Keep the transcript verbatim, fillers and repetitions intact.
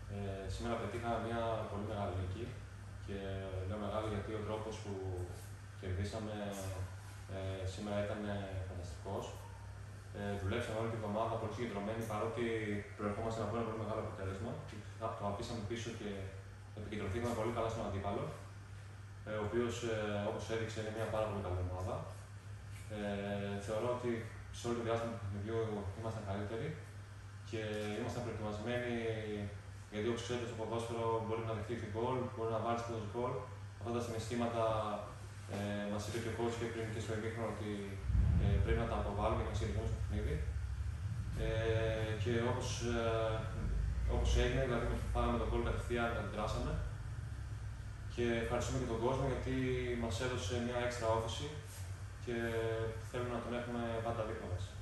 Ε, σήμερα πετύχαμε μια πολύ μεγάλη νίκη και λέω μεγάλη γιατί ο τρόπος που κερδίσαμε ε, σήμερα ήταν φανταστικός. Ε, δουλέψαμε όλη την εβδομάδα πολύ συγκεντρωμένοι παρότι προερχόμαστε από ένα πολύ μεγάλο αποτέλεσμα. Το αφήσαμε πίσω και επικεντρωθήκαμε πολύ καλά στον αντίπαλο, ε, ο οποίος ε, όπως έδειξε είναι μια πάρα πολύ καλή ομάδα. Ε, θεωρώ ότι σε όλο το διάστημα του παιχνιδιού ήμασταν καλύτεροι και ήμασταν προετοιμασμένοι γιατί όπως ξέρετε στο ποδόσφαιρο μπορεί να δεχτεί γκολ, μπορεί να βάλει πρώτος γκολ. Αυτά τα συναισθήματα ε, μας είπε και ο coach και πριν και στο ημίχρονο ότι ε, πρέπει να τα αποβάλουμε και να συγκεντρωθούμε στο παιχνίδι. Ε, και όπως, ε, όπως έγινε, δηλαδή φάγαμε τον γκολ κατευθείαν, αντιδράσαμε. Και ευχαριστούμε και τον κόσμο γιατί μας έδωσε μια έξτρα όθηση και θέλουμε να τον έχουμε πάντα δίπλα μας.